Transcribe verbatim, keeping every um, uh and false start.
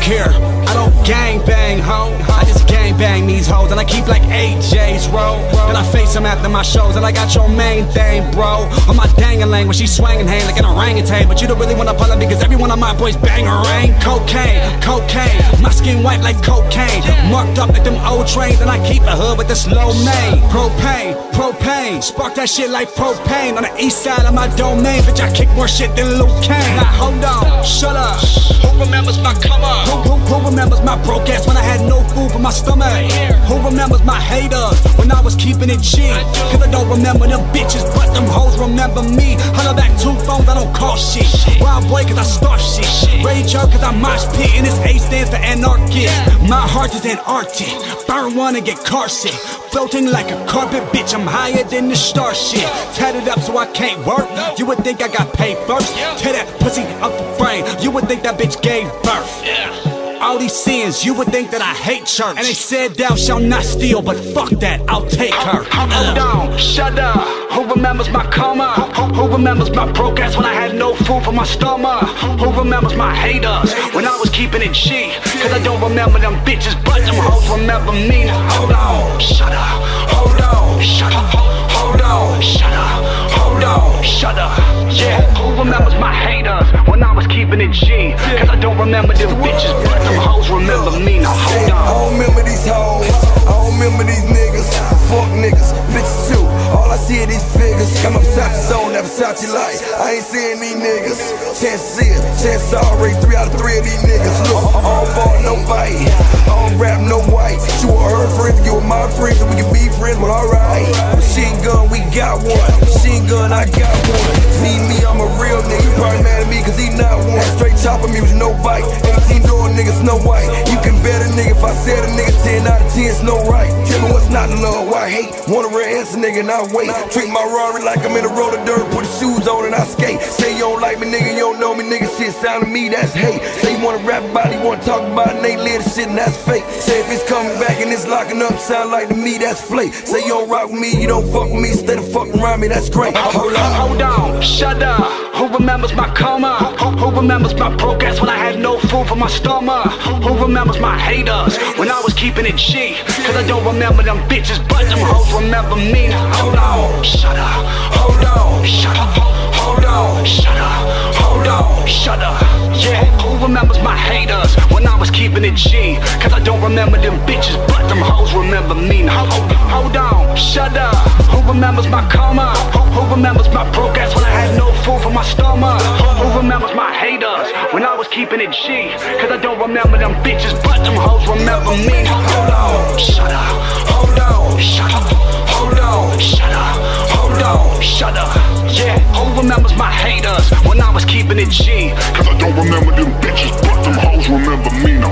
here, I don't gang bang, ho. I just gang bang these hoes, and I keep like A J's roll. Then I face them after my shows, and I got your main thing, bro. On my dang-a-lang when she swangin' hang like an orangutan. But you don't really wanna pull up because every one of my boys bang or rain. Cocaine, cocaine, my skin white like cocaine. Marked up like them old trains, and I keep a hood with this low main. Propane, propane, spark that shit like propane. On the east side of my domain, bitch, I kick more shit than Luke Kane. Now hold on, shut up. Who remembers my come up? Who, who, who remembers my broke ass when I had no food for my stomach? Who remembers my haters when I was keeping it G? Cause I don't remember them bitches, but them hoes remember me. Holla back two phones, I don't call shit. Wild boy cause I start shit. Rage up cause I mosh pit, and this A stands for anarchist. My heart is Antarctic, burn one and get car sick. Floating like a carpet, bitch, I'm higher than the star shit. Tatted up so I can't work, you would think I got paid first. Tear that pussy up the frame, you would think that bitch gave birth. All these sins, you would think that I hate church. And they said thou shalt not steal, but fuck that, I'll take her. Hold on, shut up. Who remembers my coma? Who, who remembers my broke ass when I had no food for my stomach? Who remembers my haters when I was keeping it G? Cause I don't remember them bitches, but them hoes remember me. Hold on, shut up. Hold on, shut up. Hold on, shut up. Hold on, shut up. Yeah, who remembers my haters when I was keeping it G? Cause I don't remember them bitches, but them hoes remember me. Now hold on. I don't remember these hoes, I don't remember these niggas. Fuck niggas, bitches too. All I see are these figures. Got my Versace on, that Versace light. I ain't seeing these niggas. Chance is, chance already three out of three of these niggas. Look, all ball, no bite. All rap, no white. You are her friend, you are my friend, so we can be friends, well alright. Machine gun, we got one. Machine gun, I got one. See me, I'm a real nigga. You probably mad at me cause he not one. Straight chopper music, no bite. eighteen door niggas, no white. You can bet a nigga if I said a nigga ten out of ten, it's no right. Tell me what's not love, why hate? Want a real answer, nigga, and I wait. Treat my Rari like I'm in a roller dirt. Put the shoes on and I skate. Say you don't like me, nigga, you don't know me, nigga. Shit sound to me, that's hate. Say you wanna rap about it, you wanna talk about it, and they live the shit, and that's fake. Say if it's coming back and it's locking up, sound like to me, that's flake. Say you don't rock with me, you don't fuck with me, stay the fuck around me, that's great. Hold on, hold on, shut up. Who remembers my coma? Who, who remembers my broke ass when I had no food for my stomach? Who remembers my haters when I was keeping it G? Cause I don't remember them bitches, but them hoes remember me. Hold on, shut up. Hold on, shut up. Hold on, shut up. Hold on, shut up. Yeah, who remembers my haters when I was keeping it G? Cause I don't remember them bitches, but them hoes remember me. Hold, hold on, shut up. Who remembers my coma? Who, who remembers my broke ass when I had no food for my stomach? Who, who remembers my haters when I was keeping it G? Cause I don't remember them bitches, but them hoes remember me. Hold on, shut up. Hold on, shut up. Hold on, shut up. Hold on, shut up. Yeah, who remembers my haters when I was keeping it G? Cause I don't remember them bitches, but them hoes remember me.